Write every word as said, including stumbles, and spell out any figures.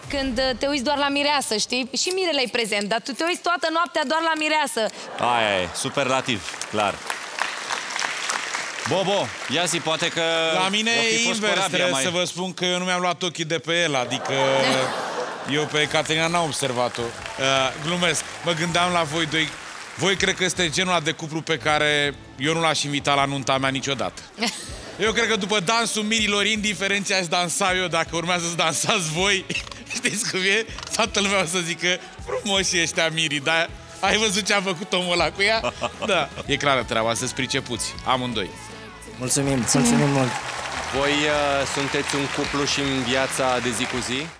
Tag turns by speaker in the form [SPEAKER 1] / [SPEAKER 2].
[SPEAKER 1] când te uiți doar la mireasă, știi? Și mirele-i prezent, dar tu te uiți toată noaptea doar la mireasă.
[SPEAKER 2] Aia e, superlativ, clar. Bobo, ia zi, poate că...
[SPEAKER 3] La mine e invers, trebuie mai... să vă spun că eu nu mi-am luat ochii de pe el, adică... Eu pe Caterina n-am observat-o. Uh, glumesc. Mă gândeam la voi doi. Voi cred că este genul ăla de cuplu pe care eu nu l-aș invita la nunta mea niciodată. Eu cred că după dansul mirilor, indiferent ce aș dansa eu, dacă urmează să dansați voi, știți cum e? Toată lumea o să zică, frumoși ăștia mirii, dar ai văzut ce a făcut omul ăla cu ea? Da. E clară treaba, să-ți pricepuți, amândoi.
[SPEAKER 4] Mulțumim, mulțumim mult.
[SPEAKER 2] Voi uh, sunteți un cuplu și în viața de zi cu zi?